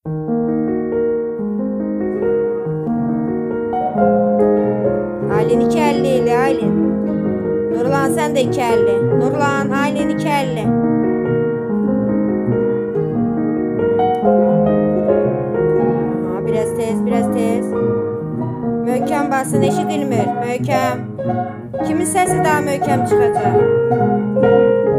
Aylin 2.50 ile Aylin. Nurlan sen de 2.50. Nurlan, Aylin 2.50. Aha, biraz tez, biraz tez. Möhkem basın, eşidilmir. Möhkem. Kimin sesi daha möhkem çıkacak?